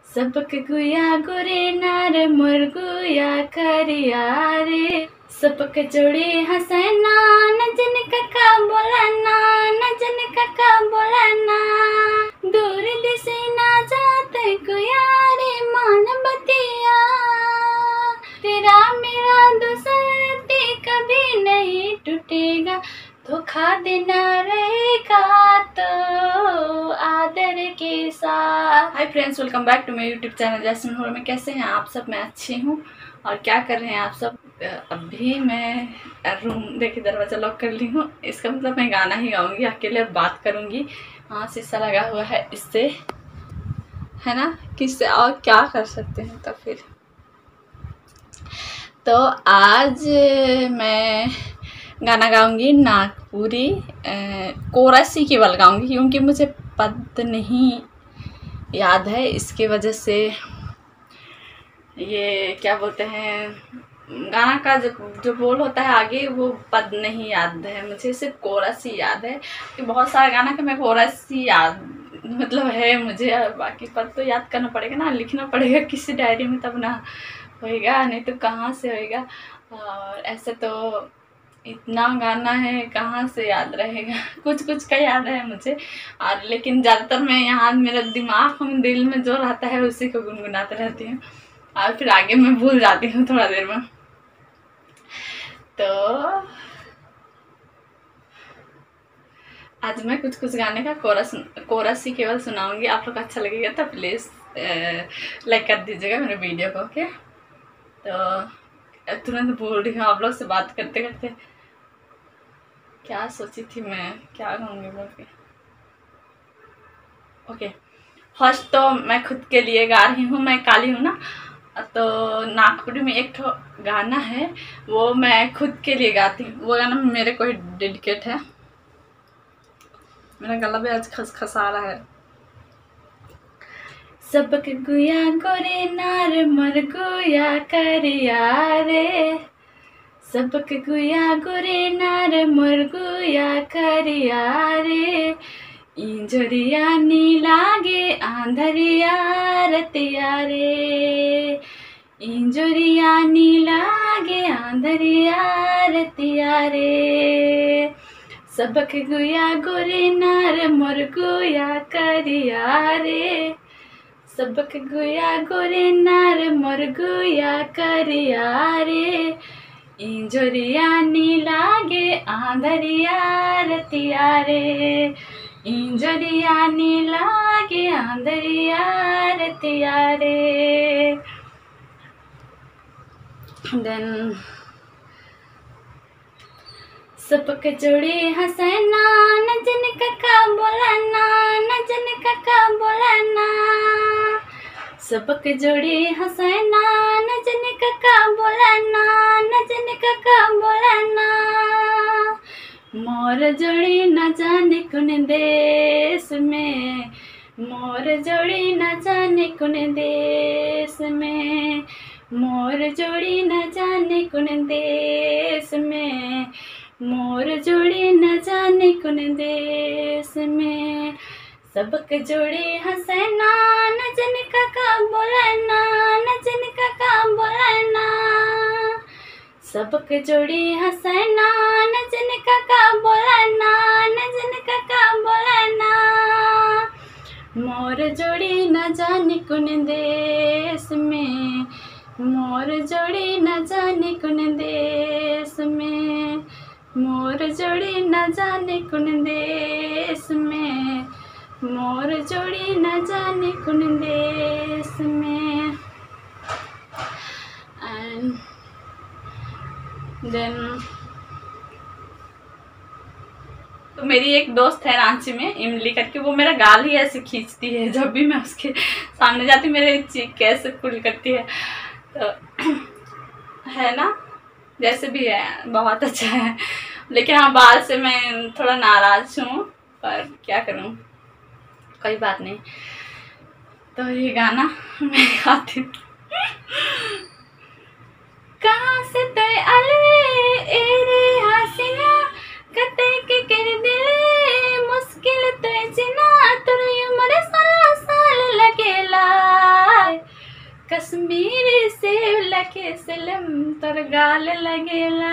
सबक गुया गुरे नार मोर गुया करिया रे। सबक जोड़ी हंसना नजन काका बोलना, नजन काका बोलना। दूर दिसे ना जाते गुया रे मान बतिया। तेरा मेरा दोस्ती कभी नहीं टूटेगा, धोखा देना रहेगा तो आदर के साथ। Hi friends, welcome back to my YouTube channel Jasmine Hall में। कैसे हैं आप सब? मैं अच्छी हूँ। और क्या कर रहे हैं आप सब? अभी मैं रूम देखिए दरवाज़ा लॉक कर ली हूँ। इसका मतलब मैं गाना ही गाऊंगी अकेले और बात करूँगी। हाँ, शीशा लगा हुआ है, इससे है ना, किससे और क्या कर सकते हैं। तो आज मैं गाना गाऊंगी नागपुरी, कोरस ही केवल गाऊंगी क्योंकि मुझे पद नहीं याद है। इसके वजह से ये क्या बोलते हैं, गाना का जो बोल होता है आगे वो पद नहीं याद है मुझे, सिर्फ कोरस ही याद है। कि बहुत सारा गाना का मैं कोरस ही याद मतलब है मुझे, और बाकी पद तो याद करना पड़ेगा ना, लिखना पड़ेगा किसी डायरी में तब ना होएगा, नहीं तो कहाँ से होएगा। और ऐसे तो इतना गाना है कहाँ से याद रहेगा। कुछ कुछ का याद है मुझे, और लेकिन ज़्यादातर मैं यहाँ मेरा दिमाग में दिल में जो रहता है उसी को गुनगुनाते रहती हूँ, और फिर आगे मैं भूल जाती हूँ थोड़ा देर में। तो आज मैं कुछ गाने का कोरस ही केवल सुनाऊंगी। आप लोग अच्छा लगेगा तो प्लीज़ लाइक कर दीजिएगा मेरे वीडियो को, ओके। तो तुरंत भूल रही हूँ आप लोग से बात करते करते, क्या सोची थी मैं क्या कहूँगी बोल के। ओके, फर्स्ट तो मैं खुद के लिए गा रही हूँ। मैं काली हूँ ना, तो नागपुरी में एक ठो गाना है वो मैं खुद के लिए गाती हूँ। वो गाना मेरे को ही डेडिकेट है। मेरा गला भी आज खसखसा रहा है। सबक गुया गोरे नार मर गुया करिया रे। सबक गुया गोरे नार मोर गुया करिया रे। इंजरिया नी लागे आंधरिया रतिया रे। इंजरिया नी लागे आंधरिया रतिया रे। सबक गुया गोरे नार मोर गुया करिया रे। सबक गुया गोरे नार मोर गुया करिया रे। इंजरिया नी लागे आंधरिया रतिया रे। इंजरिया नी लागे आंधरिया रतिया रे। देन सबक जोड़ी हंसना नजन काका बोलना, नजन काका बोलना। सबक जोड़ी हंसना नजन काका बोलना, नजन काका बोलना। मोर जोड़ी न जाने कुन देश में, मोर जोड़ी न जाने कुन देश में। मोर जोड़ी न जाने कुन देश में। मोर जोड़ी न जाने कुन देश में। सबक जोड़ी हंसना नजन काका बोलना, नजन काका बोलना। सबक जोड़ी हंसना नजन काका बोलना, नजन काका बोलना। मोर जोड़ी न जाने कुन देश में। मोर जोड़ी न जाने कुन देश में। मोर जोड़ी न जाने कुन देश में। मोर जोड़ी न जाने कुन देश में। एंड देन तो मेरी एक दोस्त है रांची में, इमली करके, वो मेरा गाल ही ऐसे खींचती है जब भी मैं उसके सामने जाती, मेरे चीख कैसे पुल करती है। तो है ना, जैसे भी है बहुत अच्छा है, लेकिन हाँ बाल से मैं थोड़ा नाराज हूँ, पर क्या करूँ, कोई बात नहीं। तो ये गाना मैं गाती हूँ। कहाँ से तय अले एरे हसीना कते के कर दिले मुश्किल तय जिना तुर उम्र 16 साल लगेला। कश्मीरी सेव लखे सिलम तोर गाल लगेला,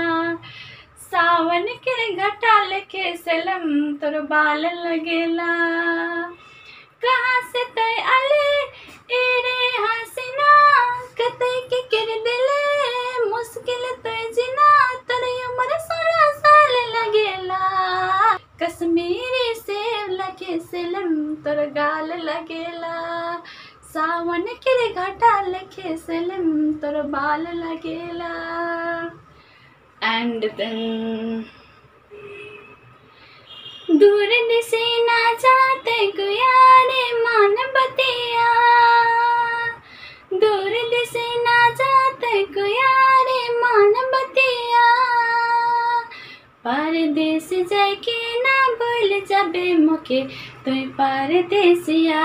सावन के घटा लखे सिलम तोर बाल लगेला। कहाँ से तय अले एरे हसीना, कतई के कर दिले मुश्किल तय जीना, तोर उम्र 16 साल लगेला। कश्मीरी सेव लखे सिलम तोर गाल लगेला, सावन के घटा लखे सिलम तोर बाल लगेला। एंड देन दूर दिसे ना जाते गुयारे मान बतिया, दूर दिसे ना जाते गुयारे मान बतिया, परदेस जाके ना भूल जाबे मोके तुई परदेसिया,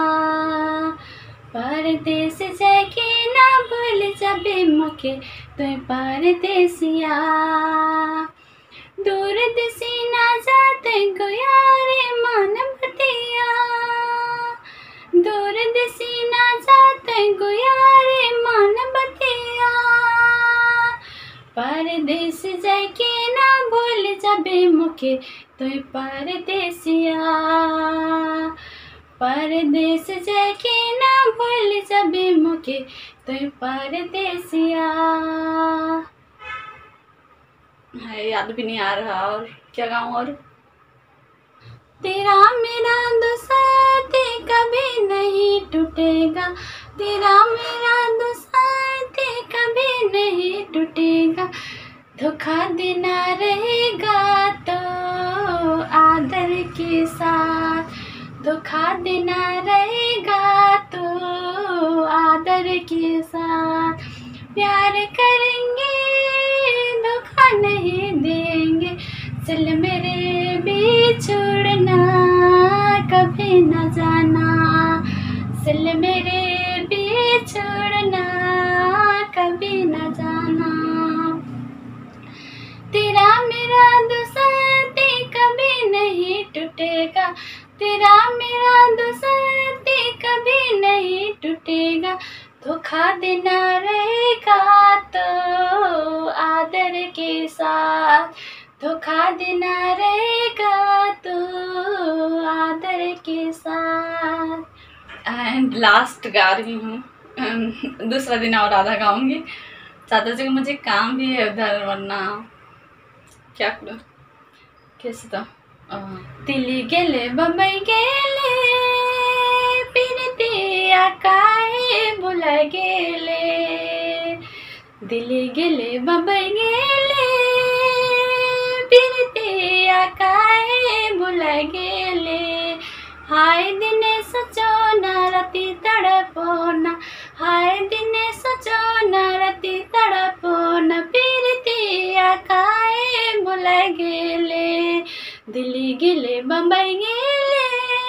परदेस जाके ना भूल जाबे मोके तुई परदेसिया। दूर दिसी ना जाते गुयारे मान बतिया, दूर दिसी ना जाते गुयारे मान बतिया, परदेस जाके ना भूल जाबे मोके तुई परदेसिया, परदेस जाके ना भूल जाबे मोके तुई परदेसिया। है याद भी नहीं आ रहा, और क्या गाऊं? और तेरा मेरा दोस्ती कभी नहीं टूटेगा, तेरा मेरा दोस्ती कभी नहीं टूटेगा, धोखा देना रहेगा तो आदर के साथ, धोखा देना रहेगा तो आदर के साथ, प्यार करेंगे धोखा नहीं देंगे, चल मेरे भी छोड़ना कभी न जाना, चल मेरे भी छोड़ना कभी न जाना। तेरा मेरा दोस्ती कभी नहीं टूटेगा, तेरा मेरा दोस्ती कभी नहीं टूटेगा, धोखा देना रहेगा तो आदर के साथ, धोखा देना रहेगा तो आदर के साथ। एंड लास्ट गा रही हूँ, दूसरा दिन और आधा गाऊंगी, ज़्यादा जगह मुझे काम भी है उधर, वरना क्या करूँ कैसे। तो दिल्ली गेले बम्बई गेले पिरतिया काहे भुला गेले, दिल्ली गेले बम्बई गेले पिरतिया काहे भुला गेले, हाय दिने सोचो ना राती तड़पो ना, हाय दिने सोचो ना राती तड़पो ना, पिरतिया काहे भुला गेले, दिल्ली गेले बम्बई गेले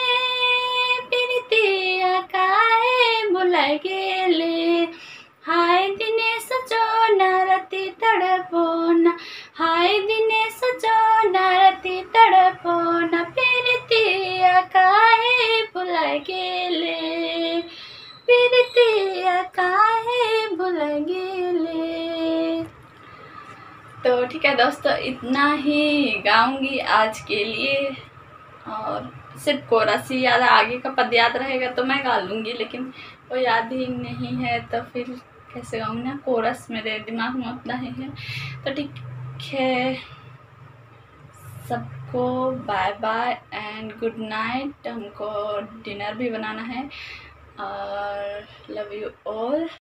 पिरतिया काहे भुला गेले, हाय दिने सोचो ना राती तड़पो ना, हाय दिने सोचो ना राती तड़पो ना, पिरतिया काहे भुला गेले, पिरतिया काहे भुला गेले। तो ठीक है दोस्तों, इतना ही गाऊंगी आज के लिए, और सिर्फ कोरस ही याद है, आगे का पद याद रहेगा तो मैं गा लूँगी, लेकिन वो याद ही नहीं है तो फिर कैसे गाऊँ ना, कोरस मेरे दिमाग में उतना ही है। तो ठीक है, सबको bye bye and good night, हमको डिनर भी बनाना है, और लव यू ऑल।